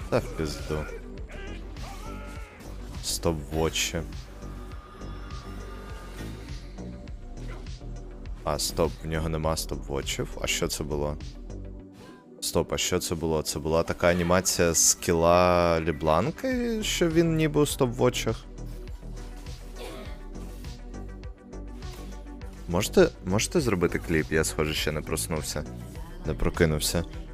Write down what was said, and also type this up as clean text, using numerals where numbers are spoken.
Та в пизду. Стоп-вотчі. А, стоп, в нього нема стоп-вотчів. А що це було? Стоп, а що це було? Це була така анімація скіла Лібланки, що він ніби у стоп-вотчах? Можете зробити кліп? Я, схоже, ще не проснувся. Не прокинувся.